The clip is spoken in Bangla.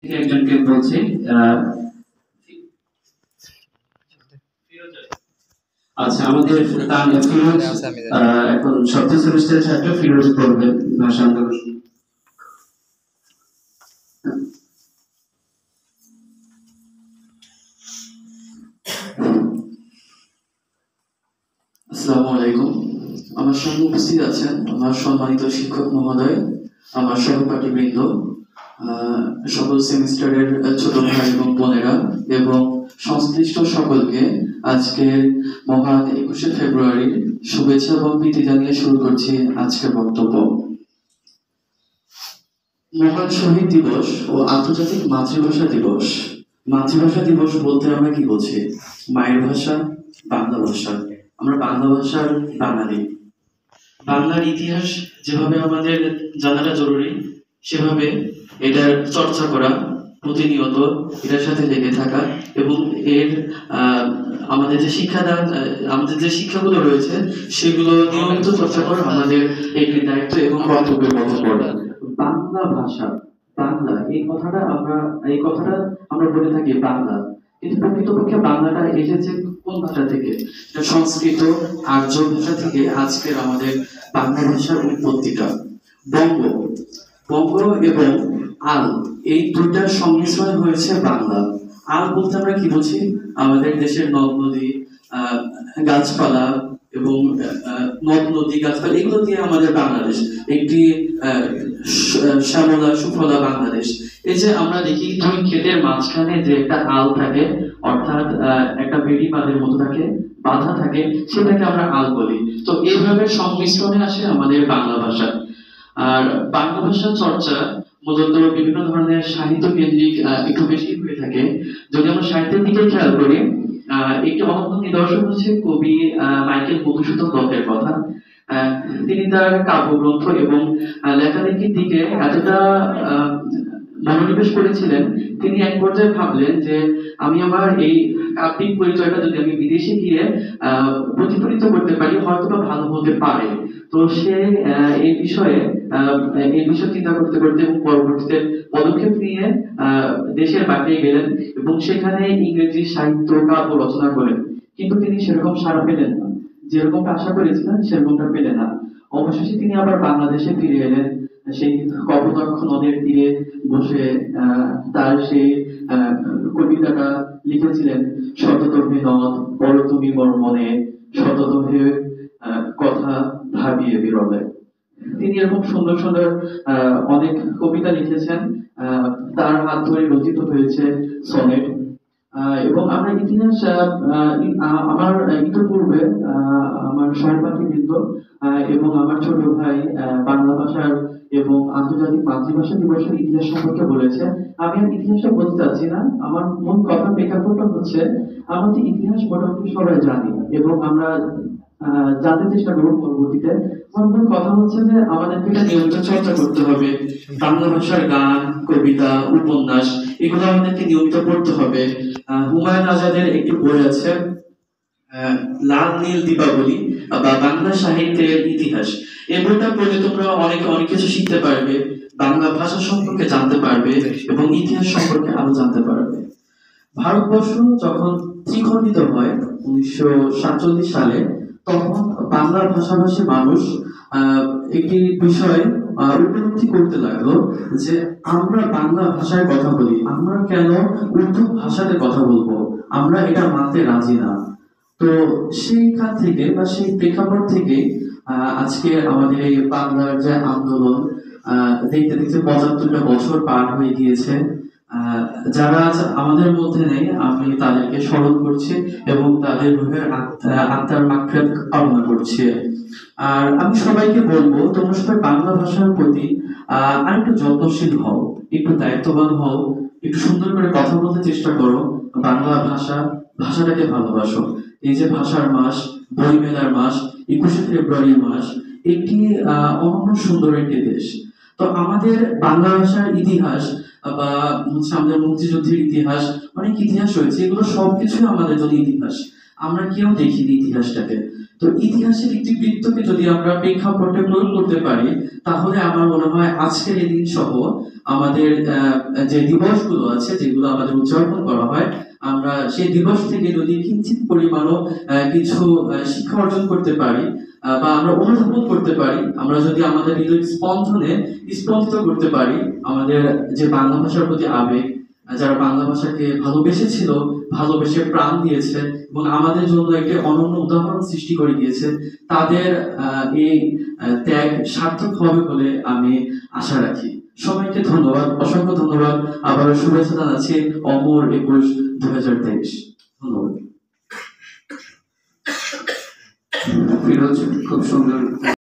একজনকে বলছি। আহ, আচ্ছা, আমাদের ফিরোজ এখন সপ্তম সেমিস্টারের ছাত্র ফিরোজ বলবেন ভাষা আন্দোলন। আসসালামু আলাইকুম। আমার সামনে উপস্থিত আছেন আমার সম্মানিত শিক্ষক মহোদয়, আমার সহপাঠীবৃন্দ, সকল সেমিস্টারের ছোট ভাই এবং বোনেরা এবং সংশ্লিষ্ট সকলকে আজকে মহান 21শে ফেব্রুয়ারির শুভেচ্ছা এবং প্রীতি জানিয়ে শুরু করছি আজকের বক্তব্য। মহান শহীদ দিবস ও আন্তর্জাতিক মাতৃভাষা দিবস। মাতৃভাষা দিবস বলতে আমরা কি বলছি? মায়ের ভাষা, বাংলা ভাষা। আমরা বাংলা ভাষার বাঙালি। বাংলার ইতিহাস যেভাবে আমাদের জানাটা জরুরি, সেভাবে এটার চর্চা করা, প্রতিনিয়ত এটার সাথে লেগে থাকা এবং এর আমাদের যে শিক্ষাদান, আমাদের যে শিক্ষাগুলো রয়েছে সেগুলো নিয়মিত চর্চা করা আমাদের একটি দায়িত্ব এবং কর্তব্যের মতো পড়ে। বাংলা ভাষা, বাংলা এই কথাটা আমরা বলে থাকি বাংলা, কিন্তু প্রকৃতপক্ষে বাংলাটা এসেছে কোন ভাষা থেকে? সংস্কৃত, আর্য ভাষা থেকে আজকের আমাদের বাংলা ভাষার উৎপত্তিটা। বঙ্গ বঙ্গ এবং আল, এই দুইটার সংমিশ্রণ হয়েছে বাংলা। আল বলতে আমরা কি বুঝি? আমাদের দেশের নদ নদী, গাছপালা এবং নদ নদী গাছপালা, এগুলো দিয়ে আমাদের বাংলাদেশ একটি শ্যামলা সুফলা বাংলাদেশ। এই যে আমরা দেখি দুই ক্ষেতের মাঝখানে যে একটা আল থাকে, অর্থাৎ একটা বেড়ি বাঁধের মতো থাকে, বাঁধা থাকে, সেটাকে আমরা আল বলি। তো এইভাবে সংমিশ্রণে আসে আমাদের বাংলা ভাষা। আর বাংলা ভাষা চর্চা মূলত বিভিন্ন ধরনের সাহিত্য কেন্দ্রিক একটু বেশি হয়ে থাকে। যদি আমরা সাহিত্যের দিকে খেয়াল করি, একটি অনন্য নিদর্শন হচ্ছে কবি মাইকেল মধুসূদন দত্তের কথা। তিনি তার কাব্যগ্রন্থ এবং লেখালেখির দিকে এতটা মনোনিবেশ করেছিলেন, তিনি এক পর্যায়ে ভাবলেন যে আমি আমার এই কাব্যিক পরিচয়টা যদি আমি বিদেশে গিয়ে প্রতিফলিত করতে পারি, হয়তো বা ভালো হতে পারে। তো সে এই বিষয়ে চিন্তা করতে করতে এবং পরবর্তীতে পদক্ষেপ নিয়ে দেশের বাইরে গেলেন এবং সেখানে ইংরেজি সাহিত্য কাব্য রচনা করেন। কিন্তু তিনি সেরকম সাড়া পেলেন না, যেরকমটা আশা করেছিলেন সেরকমটা পেলেন না। অবশেষে তিনি আবার বাংলাদেশে ফিরে এলেন। সেই কপোতাক্ষ নদের তীরে বসে তার সেই কবিতাটা লিখেছিলেন, শততমে নদ বড় তুমি মোর মনে, শততমে কথা ভাবিয়ে বিরলে। তিনি এরকম সুন্দর সুন্দর অনেক কবিতা লিখেছেন। তার হাত ধরে রচিত হয়েছে সনেট। এবং আমরা ইতিহাস, আমার ইতিপূর্বে আমার সহপাঠীবৃন্দ এবং আমার ছোট ভাই বাংলা ভাষার এবং আন্তর্জাতিক মাতৃভাষা দিবসের ইতিহাস সম্পর্কে বলেছে। আমি আর ইতিহাসটা বলতে চাচ্ছি না। আমার মূল কথা প্রেক্ষাপটটা হচ্ছে, আমাদের ইতিহাস মোটামুটি সবাই জানি এবং আমরা জানতে চেষ্টা করবো পরবর্তীতে। আমার মূল কথা হচ্ছে যে আমাদেরকে এটা নিয়মিত চর্চা করতে হবে। বাংলা ভাষার গান, কবিতা, উপন্যাস, এগুলো আমাদেরকে নিয়মিত পড়তে হবে। হুমায়ুন আজাদের একটি বই আছে, লাল নীল দীপাবলি বা বাংলা সাহিত্যের ইতিহাস। এই বইটা পড়লে তোমরা অনেক কিছু শিখতে পারবে, বাংলা ভাষা সম্পর্কে জানতে পারবে এবং ইতিহাস সম্পর্কে আরো জানতে পারবে। ভারতবর্ষ যখন ত্রিখণ্ডিত হয় 1947 সালে, তখন বাংলা ভাষাভাষী মানুষ একটি বিষয় উপলব্ধি করতে লাগলো যে আমরা বাংলা ভাষায় কথা বলি, আমরা কেন উর্দু ভাষাতে কথা বলবো? আমরা এটা মানতে রাজি না। তো সেইখান থেকে বা সেই প্রেক্ষাপট থেকে আজকে আমাদের এই বাংলার যে আন্দোলন, দেখতে দেখতে 75টা বছর পার হয়ে গিয়েছে। যারা আজ আমাদের মধ্যে নেই, আমি তাদেরকে স্মরণ করছি এবং তাদের রূহের আত্মার মাগফিরাত কামনা করছি। আর আমি সবাইকে বলবো, তোমরা সবাই বাংলা ভাষার প্রতি আরেকটু যত্নশীল হও, একটু দায়িত্ববান হও, একটু সুন্দর করে কথা বলতে চেষ্টা করো। বাংলা ভাষাটাকে ভালোবাসো। এই যে ভাষার মাস, বই মেলার মাস, 21শে ফেব্রুয়ারি মাস, একটি অনন্য সুন্দর একটি দেশ। তো আমাদের বাংলা ভাষার ইতিহাস বা হচ্ছে আমাদের মুক্তিযুদ্ধের ইতিহাস, অনেক ইতিহাস রয়েছে, এগুলো সবকিছু আমাদের জন্য ইতিহাস। আমরা কেউ দেখিনি ইতিহাসটাকে। তো ইতিহাসের ইতিবৃত্তকে যদি আমরা প্রেক্ষাপটে প্রয়োগ করতে পারি, তাহলে আমার মনে হয় আজকের এই দিন সহ আমাদের যে দিবসগুলো আছে, যেগুলো আমাদের উদযাপন করা হয়, আমরা সেই দিবস থেকে যদি কিঞ্চিত পরিমাণও কিছু শিক্ষা অর্জন করতে পারি, বা আমরা অনুধাবন করতে পারি, আমরা যদি আমাদের হৃদয় স্পন্দনে স্পন্দিত করতে পারি আমাদের যে বাংলা ভাষার প্রতি আবেগ, যারা বাংলা ভাষাকে ভালোবেসেছিল, ভালোবেসে প্রাণ দিয়েছে এবং আমাদের জন্য একটি অনন্য উদাহরণ সৃষ্টি করে গিয়েছে, তাদের এই ত্যাগ সার্থক হবে বলে আমি আশা রাখি। সবাইকে ধন্যবাদ, অসংখ্য ধন্যবাদ। আবারও শুভেচ্ছা জানাচ্ছি অমর 21-2023। ধন্যবাদ। ফিরোজ খুব সুন্দর